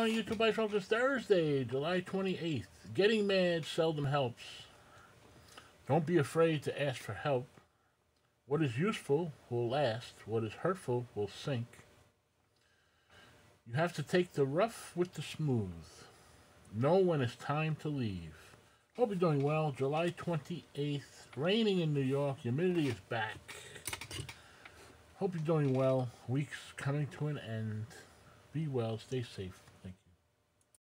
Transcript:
on YouTube by Folks? It's Thursday, July 28th. Getting mad seldom helps. Don't be afraid to ask for help. What is useful will last. What is hurtful will sink. You have to take the rough with the smooth. Know when it's time to leave. Hope you're doing well. July 28th. Raining in New York. Humidity is back. Hope you're doing well. Week's coming to an end. Be well. Stay safe.